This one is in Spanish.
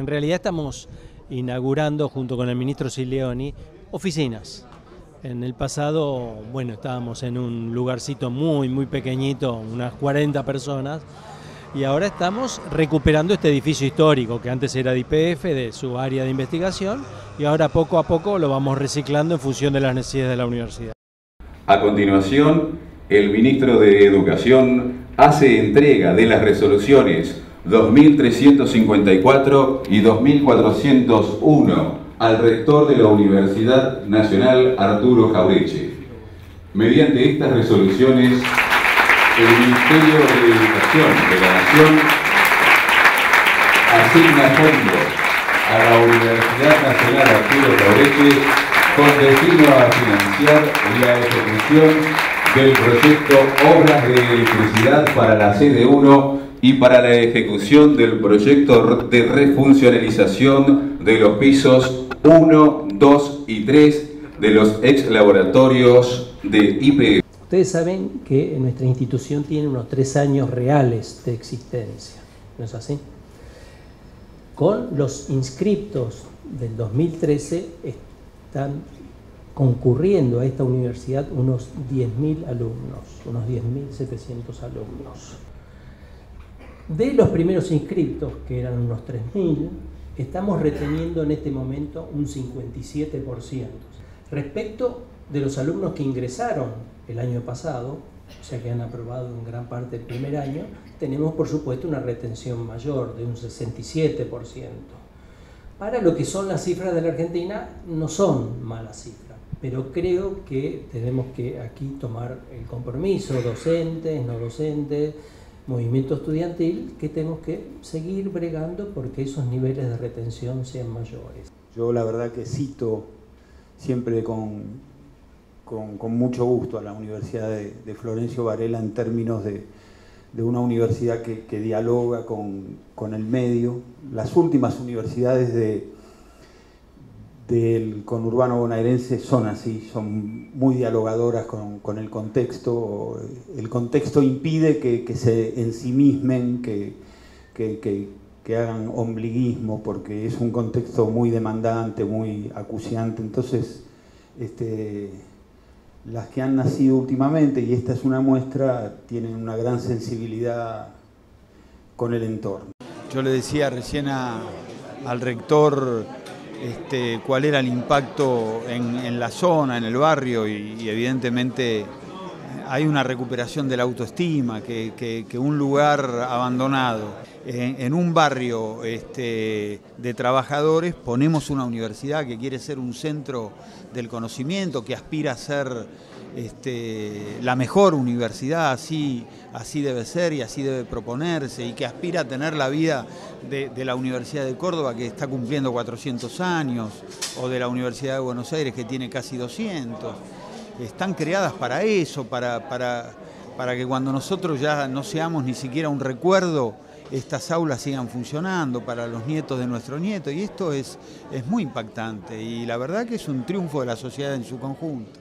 En realidad estamos inaugurando, junto con el ministro Sileoni, oficinas. En el pasado, bueno, estábamos en un lugarcito muy pequeñito, unas 40 personas, y ahora estamos recuperando este edificio histórico que antes era de YPF, de su área de investigación, y ahora poco a poco lo vamos reciclando en función de las necesidades de la universidad. A continuación, el ministro de Educación hace entrega de las resoluciones 2354 y 2401 al rector de la Universidad Nacional Arturo Jauretche. Mediante estas resoluciones, el Ministerio de Educación de la Nación asigna fondos a la Universidad Nacional Arturo Jauretche con destino a financiar la ejecución del proyecto Obras de Electricidad para la sede 1 y para la ejecución del proyecto de refuncionalización de los pisos 1, 2 y 3 de los ex laboratorios de YPF. Ustedes saben que nuestra institución tiene unos 3 años reales de existencia, ¿no es así? Con los inscriptos del 2013 están concurriendo a esta universidad unos 10.000 alumnos, unos 10.700 alumnos. De los primeros inscriptos, que eran unos 3.000, estamos reteniendo en este momento un 57%. Respecto de los alumnos que ingresaron el año pasado, o sea que han aprobado en gran parte el primer año, tenemos por supuesto una retención mayor de un 67%. Para lo que son las cifras de la Argentina, no son malas cifras, pero creo que tenemos que aquí tomar el compromiso, docentes, no docentes, movimiento estudiantil, que tenemos que seguir bregando porque esos niveles de retención sean mayores. Yo la verdad que cito siempre con mucho gusto a la Universidad de Florencio Varela en términos de una universidad que dialoga con el medio. Las últimas universidades del conurbano bonaerense son así, son muy dialogadoras con el contexto. El contexto impide que se ensimismen, que hagan ombliguismo, porque es un contexto muy demandante, muy acuciante. Entonces, las que han nacido últimamente, y esta es una muestra, tienen una gran sensibilidad con el entorno. Yo le decía recién al rector cuál era el impacto en la zona, en el barrio, y evidentemente hay una recuperación de la autoestima, que un lugar abandonado, en un barrio de trabajadores, ponemos una universidad que quiere ser un centro del conocimiento, que aspira a ser la mejor universidad, así debe ser y así debe proponerse, y que aspira a tener la vida de la Universidad de Córdoba, que está cumpliendo 400 años, o de la Universidad de Buenos Aires, que tiene casi 200. Están creadas para eso, para que cuando nosotros ya no seamos ni siquiera un recuerdo, estas aulas sigan funcionando para los nietos de nuestros nietos, y esto es muy impactante, y la verdad que es un triunfo de la sociedad en su conjunto.